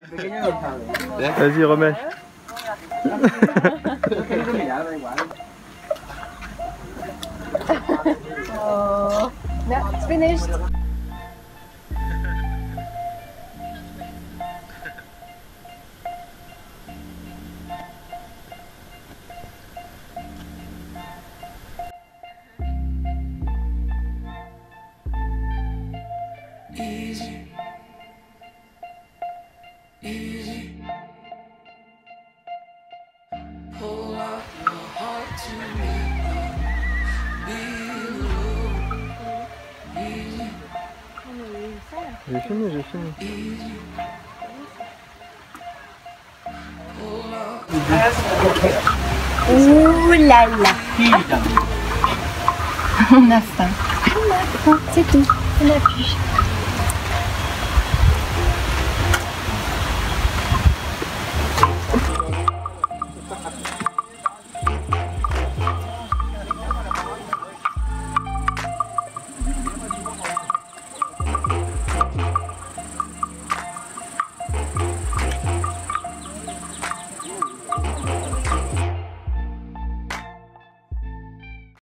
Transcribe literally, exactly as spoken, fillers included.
Vas-y, remets. Oh, no, it's finished. Easy, easy. Pull out your heart to me. Be alone. Easy. J'ai fini, j'ai fini. Easy. Pull out. Ouh là là. On a faim. On a faim, c'est tout. On a plus.